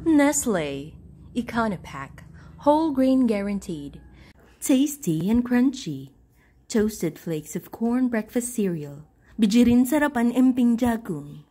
Nestlé, Econopack, whole grain guaranteed. Tasty and crunchy. Toasted flakes of corn breakfast cereal. Bijirin sarapan emping jagung.